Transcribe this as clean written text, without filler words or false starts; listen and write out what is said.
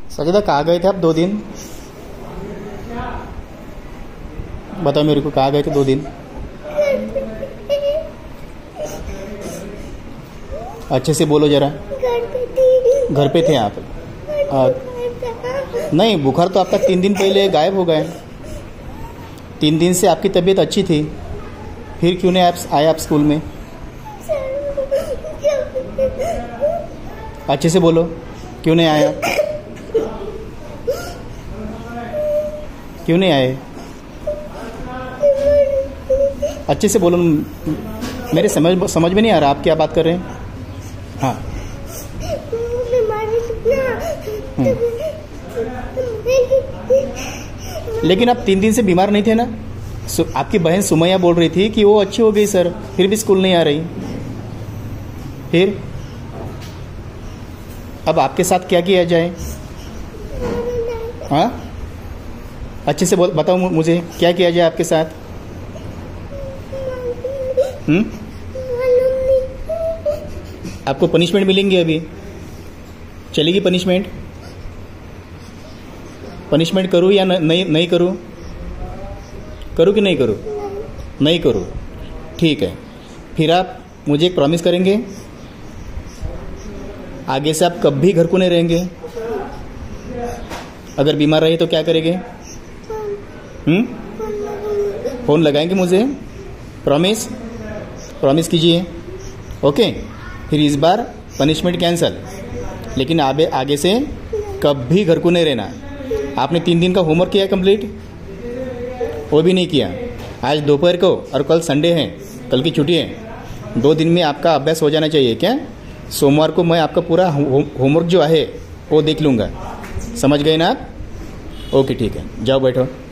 सजिदा कहाँ गए थे आप 2 दिन? बताओ मेरे को, कहाँ गए थे 2 दिन? अच्छे से बोलो जरा। घर पे थे आप? नहीं, बुखार तो आपका 3 दिन पहले गायब हो गए। 3 दिन से आपकी तबीयत अच्छी थी, फिर क्यों नहीं आए आप स्कूल में? अच्छे से बोलो, क्यों नहीं आए आप? क्यों नहीं आए? अच्छे से बोलो, मेरे समझ में नहीं आ रहा आप क्या बात कर रहे हैं। हाँ, लेकिन आप 3 दिन से बीमार नहीं थे ना? आपकी बहन सुमैया बोल रही थी कि वो अच्छी हो गई सर, फिर भी स्कूल नहीं आ रही। फिर अब आपके साथ क्या किया जाए? हाँ, अच्छे से बताओ मुझे, क्या किया जाए आपके साथ? आपको पनिशमेंट मिलेंगी अभी, चलेगी पनिशमेंट? पनिशमेंट करूँ या नहीं करूँ? करूँ कि नहीं करूँ? नहीं करूँ, ठीक है। फिर आप मुझे एक प्रॉमिस करेंगे, आगे से आप कभी घर को नहीं रहेंगे? अगर बीमार रहे तो क्या करेंगे? फोन लगाएंगे मुझे? प्रॉमिस? प्रॉमिस कीजिए। ओके, फिर इस बार पनिशमेंट कैंसल, लेकिन आगे से कभी घर को नहीं रहना। आपने 3 दिन का होमवर्क किया कंप्लीट? वो भी नहीं किया। आज दोपहर को, और कल संडे है, कल की छुट्टी है, 2 दिन में आपका अभ्यास हो जाना चाहिए क्या? सोमवार को मैं आपका पूरा होमवर्क जो है वो देख लूँगा। समझ गए ना आप? ओके, ठीक है, जाओ बैठो।